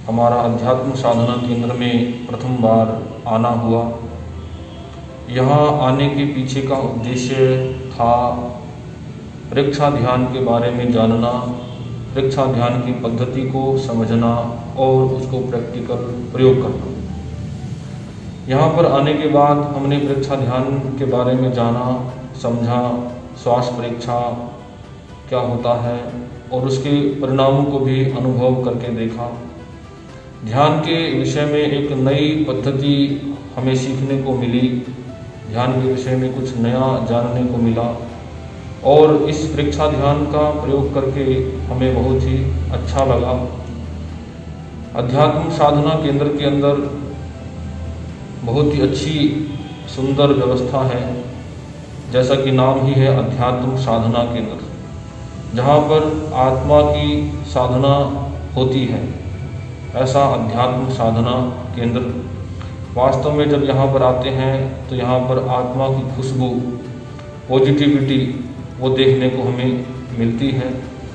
हमारा अध्यात्म साधना केंद्र में प्रथम बार आना हुआ। यहाँ आने के पीछे का उद्देश्य था परीक्षा ध्यान के बारे में जानना, परीक्षा ध्यान की पद्धति को समझना और उसको प्रैक्टिकल प्रयोग करना। यहाँ पर आने के बाद हमने परीक्षा ध्यान के बारे में जाना, समझा, श्वास परीक्षा क्या होता है और उसके परिणामों को भी अनुभव करके देखा। ध्यान के विषय में एक नई पद्धति हमें सीखने को मिली, ध्यान के विषय में कुछ नया जानने को मिला और इस परीक्षा ध्यान का प्रयोग करके हमें बहुत ही अच्छा लगा। अध्यात्म साधना केंद्र के अंदर बहुत ही अच्छी सुंदर व्यवस्था है, जैसा कि नाम ही है अध्यात्म साधना केंद्र, जहाँ पर आत्मा की साधना होती है, ऐसा अध्यात्म साधना केंद्र। वास्तव में जब यहाँ पर आते हैं तो यहाँ पर आत्मा की खुशबू, पॉजिटिविटी वो देखने को हमें मिलती है।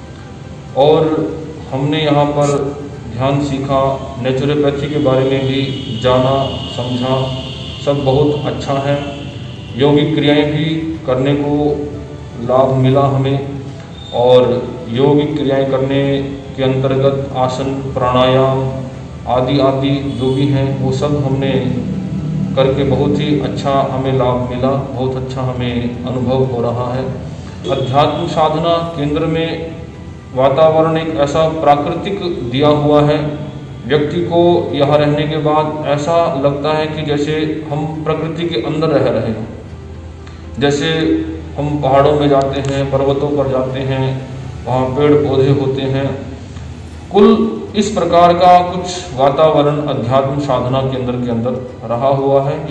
और हमने यहाँ पर ध्यान सीखा, नेचुरोपैथी के बारे में भी जाना, समझा, सब बहुत अच्छा है। यौगिक क्रियाएं भी करने को लाभ मिला हमें और यौगिक क्रियाएं करने के अंतर्गत आसन, प्राणायाम आदि जो भी हैं वो सब हमने करके बहुत ही अच्छा हमें लाभ मिला, बहुत अच्छा हमें अनुभव हो रहा है। अध्यात्म साधना केंद्र में वातावरण एक ऐसा प्राकृतिक दिया हुआ है, व्यक्ति को यहाँ रहने के बाद ऐसा लगता है कि जैसे हम प्रकृति के अंदर रह रहे हैं। जैसे हम पहाड़ों में जाते हैं, पर्वतों पर जाते हैं, वहाँ पेड़ पौधे होते हैं, कुल इस प्रकार का कुछ वातावरण अध्यात्म साधना केंद्र के अंदर रहा हुआ है।